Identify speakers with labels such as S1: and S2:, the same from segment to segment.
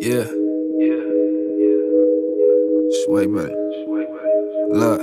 S1: Yeah. Sway back. Look.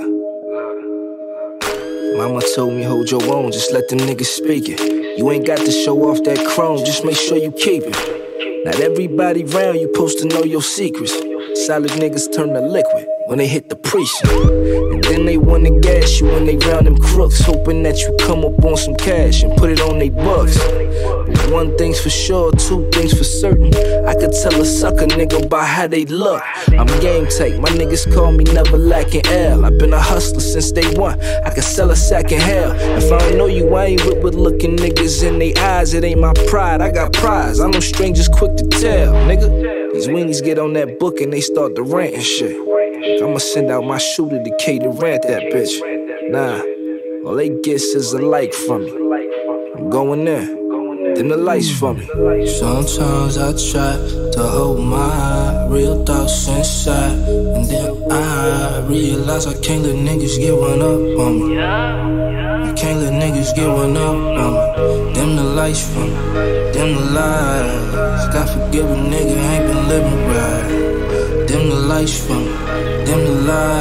S1: Mama told me hold your own, just let them niggas speak it. You ain't got to show off that chrome, just make sure you keep it. Not everybody round you supposed to know your secrets. Solid niggas turn to liquid when they hit the precinct. And then they wanna gas you when they round them crooks, hoping that you come up on some cash and put it on they bucks. But one thing's for sure, two things for certain. I could tell a sucker nigga by how they look. I'm game tight, my niggas call me never lacking L. I've been a hustler since day one, I could sell a sack in hell. If I don't know you, I ain't with looking niggas in they eyes. It ain't my pride, I got prize. I know strangers quick to tell, nigga. These weenies get on that book and they start to rant and shit. I'ma send out my shooter to K to rant that bitch. Nah, all they get is a like from me. I'm going there, dim the lights for me.
S2: Sometimes I try to hold my real thoughts inside, and then I realize I can't let niggas get one up on me. I can't let niggas get one up on me. Dim the lights for me, dim the lights. God forgive a nigga, ain't been living right. Dim the lights for me, dim the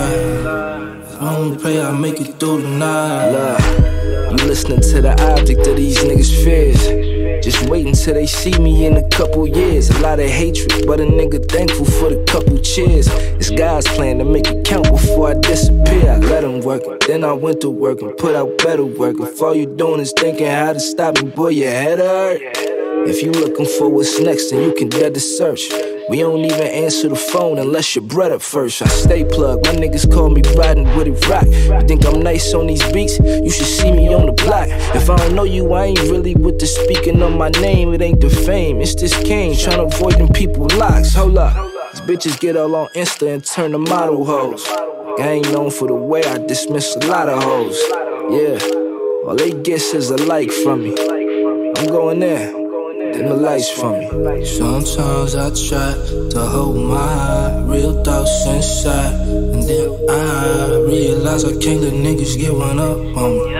S2: lights. I only pray I make it through the night.
S1: Look, you listening to the object of these niggas' fears. Just wait until they see me in a couple years. A lot of hatred, but a nigga thankful for the couple cheers. It's God's plan to make it count before I disappear. I let him work it, then I went to work and put out better work. If all you doing is thinking how to stop me, boy, your head hurt. If you looking for what's next, then you can dead the search. We don't even answer the phone unless you're bread up first. I stay plugged, my niggas call me riding with it rock. You think I'm nice on these beats? You should see me on the block. If I don't know you, I ain't really with the speaking on my name. It ain't the fame, it's this game, tryna avoid them people locks. Hold up, these bitches get all on Insta and turn to model hoes. I ain't known for the way I dismiss a lot of hoes. Yeah, all they get is a like from me. I'm going there, dim the lights for me.
S2: Sometimes I try to hold my real thoughts inside, and then I realize I can't let niggas get one up on me.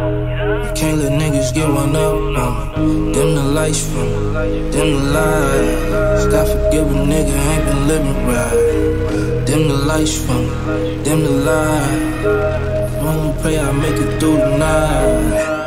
S2: I can't let niggas get one up on me. Dim the lights for me, dim the lights. God forgive a nigga, ain't been living right. Dim the lights for me, dim the lights. I only pray I make it through the night.